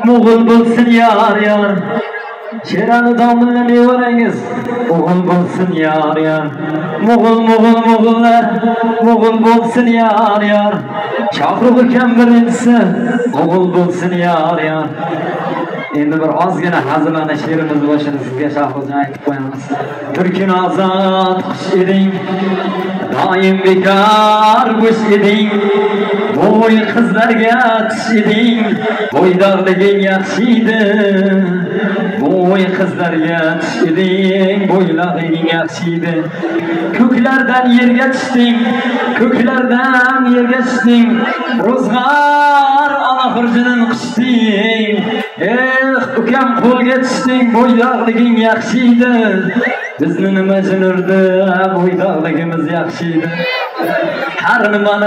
Moğul bulsun yar yar. Şeranı damınla ne varangiz? Moğul bulsun yar yar. Moğullar, Moğul bulsun yar yar. Çakırığı kem birincisi, Moğul bulsun yar yar. Endi bir ozgina hazilana she'rimiz boshini sizga Shahro'zdan aytib qo'yamiz. Bir kun ozod xush eding, doim bekor bo'sh eding. Bo'y qizlarga tush eding, bo'ydorliging yaxshi edi. Bo'y qizlarga tush eding, bo'yliging yaxshi edi. Ko'klardan yerga tushding, ko'klardan yerga tushding. Ro'zg'or ona xurjinin qishding. Ukam qo'lga tushding, bo'ydoqliging yaxshi edi. Bizni nima jinurdi, bo'ydoqligimiz yaxshi edi. Har nimani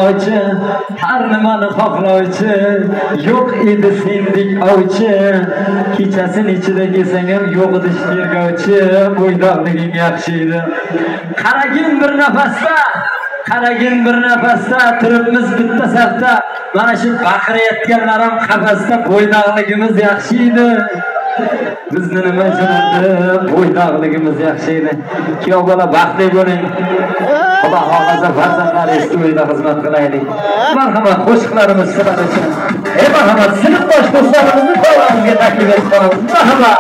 xohlovchi, yo'q edi sendek ovchi. Kechasini ichida kesang ham yo'q edi tergovchi, bo'ydoqliging yaxshi edi. Qaragin bir nafasda turibmiz bitta safda. Mana shu baqirayotganlarim qafasda, bo'ydoqligimiz yaxshi edi. Bizni nima jinurdi, bo'ydoqligimiz yaxshi edi. Kuyov bola baxtli bo'ling. Xudo xohlasa farzandlaringiz to'yida xizmat qilaylik. Marhamat, qo'shiqlarimiz sizlar uchun. Marhamat, sinfdosh do'stlarimizni ko'ramizga taklif etib qolamiz. Marhamat.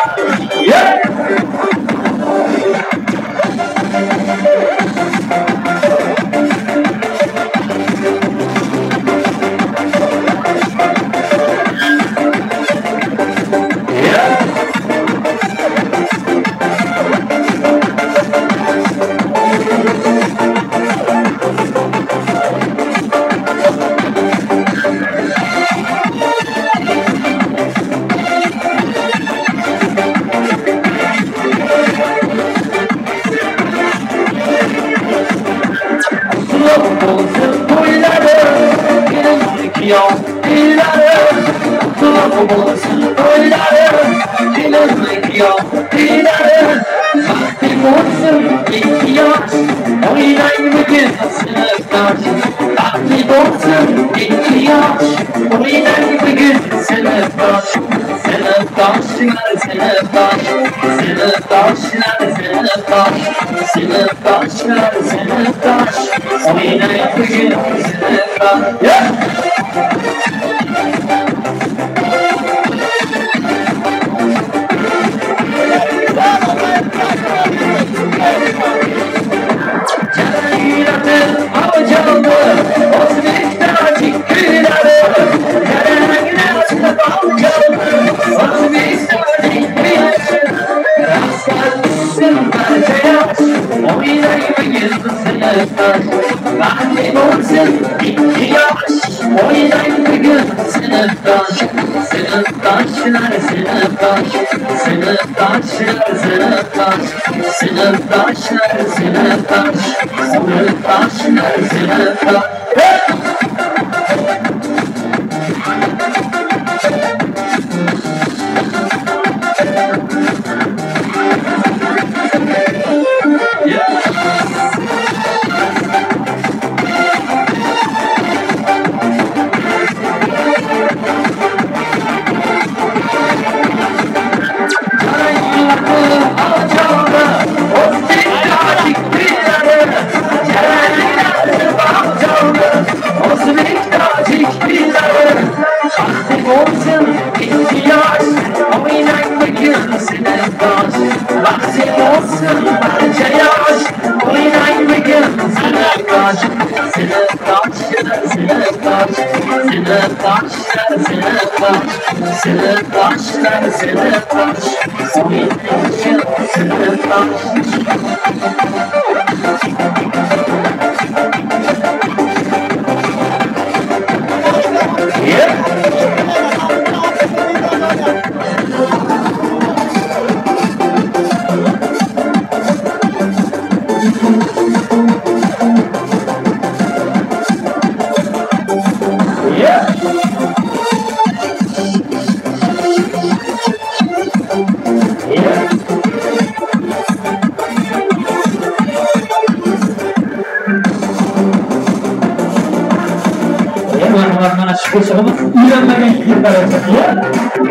Koşağımız İran'da geçtiğinden olacak ya.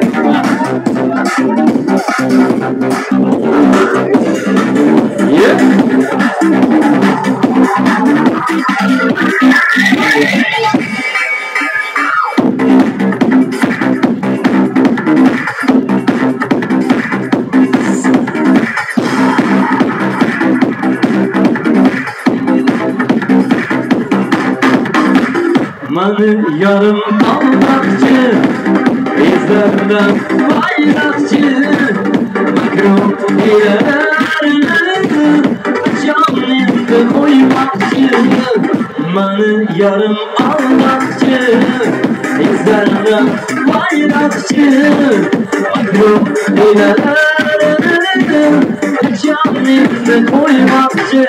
Manı yarım almakçı, izlerden bayrakçı, makro ilerlerini canımda koymakçı. Manı yarım almakçı, izlerden bayrakçı, makro ilerlerini canımda koymakçı.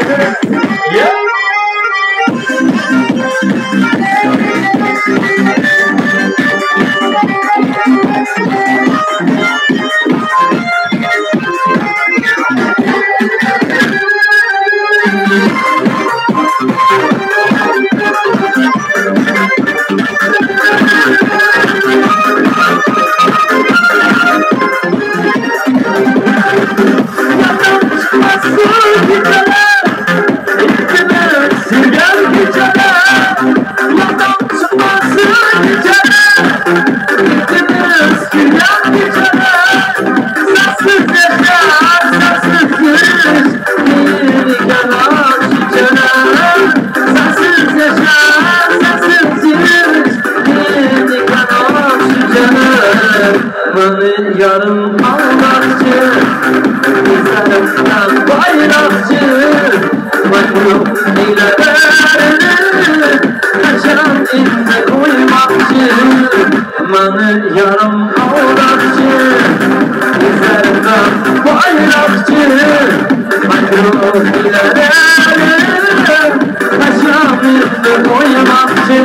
Yarım almakçı, izlerimden bayrakçı, makro ilerlerini kaçan içine koymakçı. Manı yarım almakçı, izlerimden bayrakçı, makro ilerlerini kaçan içine koymakçı.